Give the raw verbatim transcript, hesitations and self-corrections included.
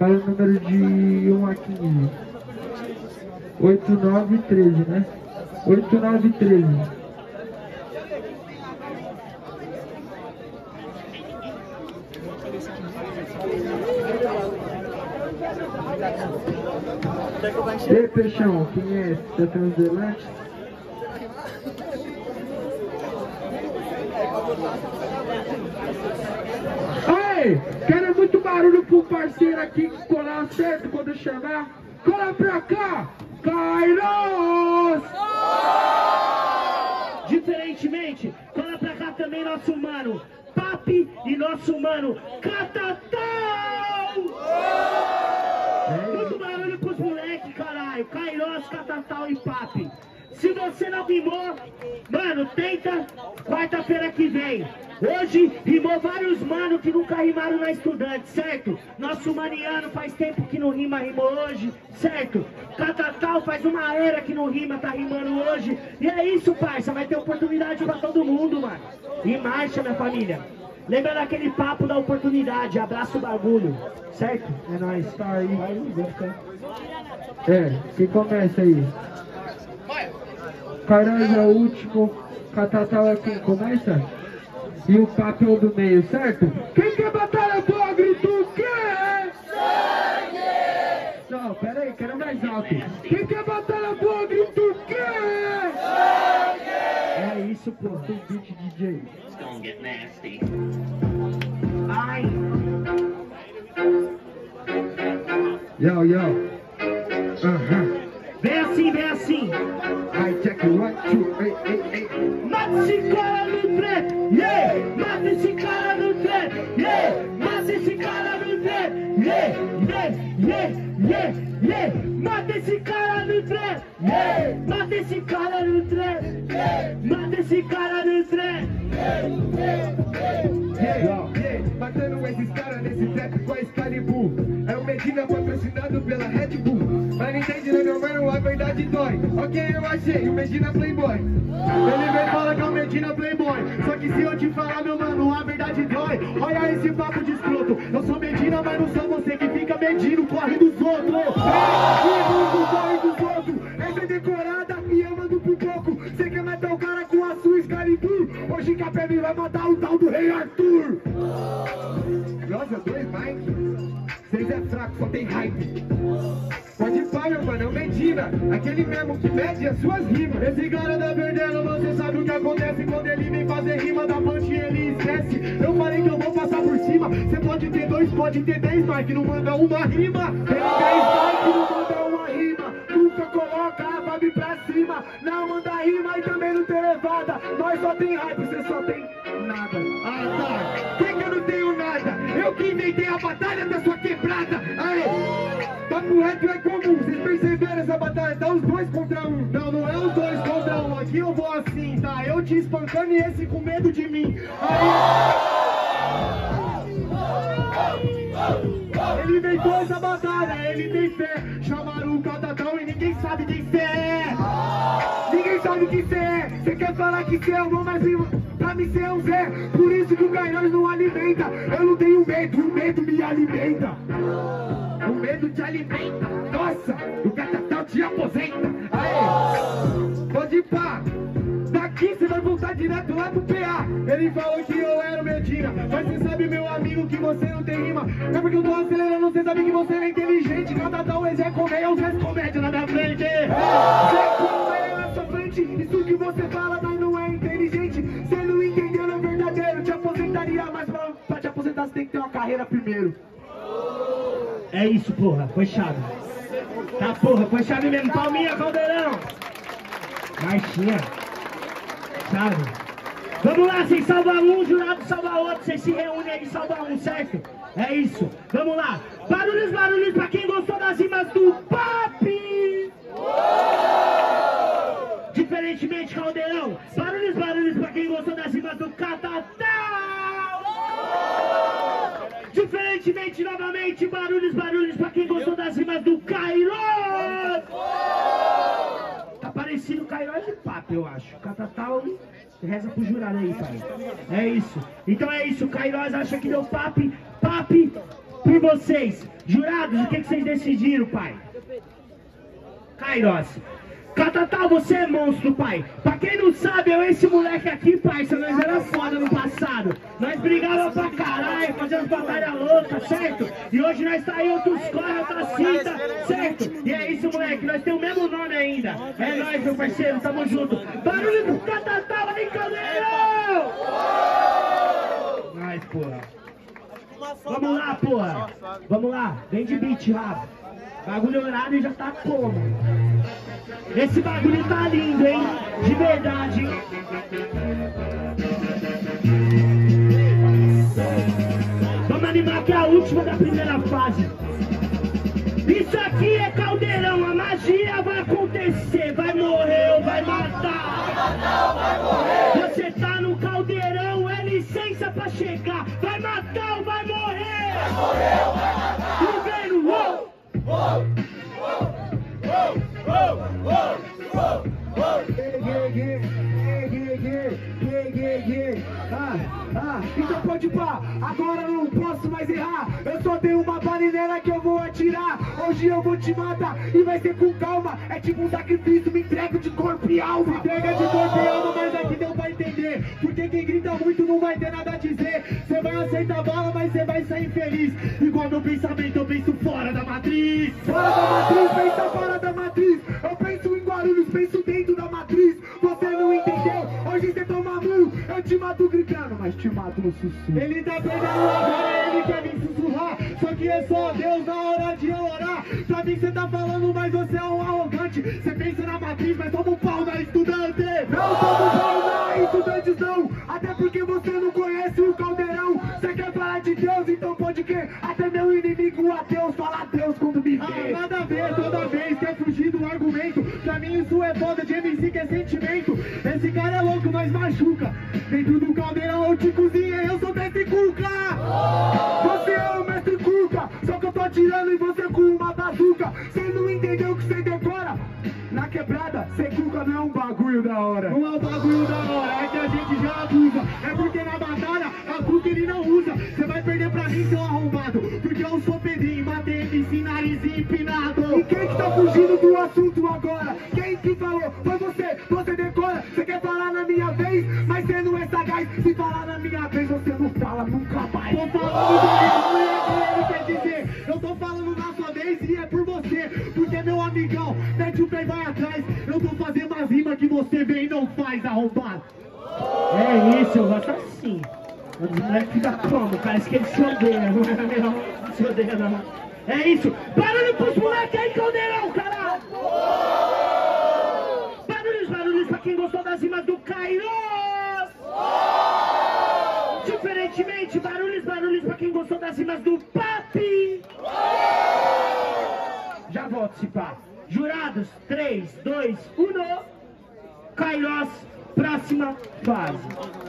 Fala o número de um a quinze. oito nove treze, né? oito nove treze. E aí, Peixão, quem é esse? Tá tendo delante? Aí, quero muito barulho pro parceiro aqui colar certo quando eu chamar. Cola pra cá, Kairos! Diferentemente, cola pra cá também nosso mano Papi e nosso mano Catatão! Muito barulho pros moleques, caralho. Kairos, Catatão e Papi. Se você não rimou, mano, tenta quarta-feira que vem. Hoje rimou vários manos que nunca rimaram na Estudante, certo? Nosso Mariano faz tempo que não rima, rimou hoje, certo? Catatal faz uma era que não rima, tá rimando hoje. E é isso, parça, vai ter oportunidade pra todo mundo, mano. E marcha, minha família. Lembra daquele papo da oportunidade, abraça o bagulho, certo? É nóis, tá aí. Vai, vai ficar. É, quem começa aí? Kairos é o último, Catatal é quem começa? E o Papo é o do meio, certo? Quem quer batalha boa, grita o quê? Sangue! Não, pera aí, quero mais alto. Quem quer batalha boa, grita o quê? Sangue! É isso, pô, tem beat D J. It's gonna get nasty. Ai! Yo, yo. Uh-huh. Vem assim, vem assim. I check it, one, two, eight, eight, eight. Mata esse cara no trem, yeah! Mata esse cara no trem, yeah! Mata esse cara no trem, yeah! Yeah, yeah, yeah, yeah! Mata esse cara no trem, yeah! Mata esse cara no trem, yeah! Mata esse cara no trem, yeah, yeah, yeah. Matando esses caras nesse trap com a Excalibur. É o Medina patrocinado pela Red Bull. Mas não entende, né, meu mano? A verdade dói. Ok, eu achei, o Medina Playboy. Ele vem falar que é o Medina Playboy. Só que se eu te falar, meu mano, a verdade dói. Olha esse papo de escroto. Eu sou Medina, mas não sou você que fica medindo, corre dos outros. É, corre dos outros. Essa é decorada e eu mando pro pouco. Você quer matar o cara com a sua Excalibur? Hoje Capemi vai matar o tal do Rei Arthur. Nossa, dois Mike. Vocês é fraco, só tem hype. Pode ir pá, meu mano, é o Medina, aquele mesmo que mede as suas rimas. Esse cara da Verdela, você sabe o que acontece quando ele vem fazer rima da punch e ele esquece. Eu falei que eu vou passar por cima. Você pode ter dois, pode ter dez, mas que não manda uma rima. Tem dez, mas que não manda uma rima. Nunca coloca a vibe pra cima. Não manda rima e também não tem levada. Nós só tem hype, você só tem nada. Ah, tá. Quem que eu não tenho nada? Eu que inventei a batalha da sua quebrada. Aê! Papo reto é comum, vocês perceberam essa batalha? Tá os dois contra um. Não, não é os dois contra um. Aqui eu vou assim, tá? Eu te espancando e esse com medo de mim. Aí... Ele inventou essa batalha, ele tem fé. Chamaram o Catatão e ninguém sabe quem cê é. Ninguém sabe quem cê é. Cê quer falar que cê é o bom, mas pra mim cê é um Zé. Por isso que o Kairos não alimenta. Eu não tenho medo, o medo me alimenta. O medo te alimenta. Nossa, o Catatão te aposenta. Aê, pode ir pá. Daqui você vai voltar direto lá pro P A. Ele falou que eu era o Medina, mas você sabe, meu amigo, que você não tem rima. É porque eu tô acelerando, você sabe que você é inteligente. Catatão é Zé Comédia, os Zé Comédia na minha frente. Zé Comédia na sua frente. Isso que você fala, mas não é inteligente. Você não entendeu, não é verdadeiro. Te aposentaria, mas pra, pra te aposentar você tem que ter uma carreira primeiro. É isso, porra, foi chave. Tá, porra, foi chave mesmo. Palminha, Caldeirão. Marchinha. Chave. Vamos lá, vocês salvam um, jurado salva outro. Vocês se reúnem aí e salvam um, certo? É isso. Vamos lá. Barulhos, barulhos pra quem gostou das rimas do Papi. Diferentemente, Caldeirão. Barulhos, barulhos pra quem gostou das rimas do Catatão. Diferentemente, novamente, barulhos, barulhos pra quem gostou das rimas do Kairos. Tá parecido Kairos e Papo, eu acho. Catatal, reza pro jurado aí, pai. É isso. Então é isso, Kairos acha que deu Papi, Papi por vocês. Jurados, o que, que vocês decidiram, pai? Kairos. Catatal, você é monstro, pai. Pra quem não sabe, eu esse moleque aqui, pai, nós era foda no passado. Nós brigávamos pra caralho, fazíamos batalha louca, certo? E hoje nós tá em outros corre, outra cinta, certo? E é isso, moleque, nós temos o mesmo nome ainda. É nóis, meu parceiro, tamo junto. Barulho do Catatal aí, Caldeirão! Nós, porra. Vamos lá, porra. Vamos lá, vem de beat, Rafa. Bagulho horário já tá como? Esse bagulho tá lindo, hein? De verdade, hein? Vamos animar que é a última da primeira fase. Isso aqui é caldeirão, a magia vai acontecer. Vai morrer ou vai matar? Vai matar ou vai morrer? Você tá no caldeirão, é licença pra chegar. Vai matar ou vai morrer? Vai morrer ou vai matar? Governo, uou! Uou! Uou! Uou! Uou! Ah, ah, então pode pá, agora eu não posso mais errar. Eu só tenho uma balineira que eu vou atirar. Hoje eu vou te matar e vai ser com calma. É tipo um sacrifício, me entrego de corpo e alma. Me entrega de corpo e alma, mas aqui deu pra entender. Porque quem grita muito não vai ter nada a dizer. Você vai aceitar bala, mas você vai sair feliz. Igual meu pensamento, eu penso fora da matriz. Fora da matriz, pensa fora da matriz. Eu penso em Guarulhos, penso dentro da matriz. Você não entendeu? Hoje você toma murro. Eu te mato gritando, mas te mato no sussurro. Ele tá perdendo agora, ele quer me sussurrar. Só que é só Deus na hora de eu orar. Pra mim você tá falando, mas você é um arrogante. Você pensa na matriz, mas toma um pau na estudante. Não toma um pau na estudantes não. Até porque você não conhece o caldeirão. Você quer falar de Deus, então pode crer. Até meu inimigo ateus fala Deus quando me vê. Ah, nada a ver, toda vez quer fugir do argumento. Pra mim isso é foda de M C que é sentimento. Esse cara é louco, mas machuca. Dentro do caldeirão eu te cozinhei, eu sou mestre Cuca. Você é o mestre Cuca, só que eu tô atirando em você com uma bazuca. Você não entendeu o que você decora? Na quebrada, ser Cuca não é um bagulho da hora. Não é um bagulho da hora, é que a gente já abusa. É porque na batalha, a Cuca ele não usa. Você vai perder pra mim, seu arrombado. Porque eu sou Pedrinho, matei M C nariz empinado. E quem que tá fugindo do assunto agora? Quem que falou? Foi você, você decora. Você quer falar na minha vez, mas você não é sagaz. Se falar na minha vez, você não fala nunca mais. Tô falando do meu é que ele quer dizer. Eu tô falando na sua vez e é por você. Porque meu amigão, mete o pé e vai atrás. Eu tô fazendo as rimas que você vem e não faz, arrombado. É isso, eu gosto assim. O moleque fica como? Parece que ele se odeia. Não se odeia não. É isso. Barulho pros moleques aí, caldeirão, caralho. Barulhos, barulhos pra quem gostou das rimas do Kairos. Diferentemente, barulhos, barulhos pra quem gostou das rimas do Papi. Já volto, se pá. Jurados, três, dois, um. Kairos, próxima fase.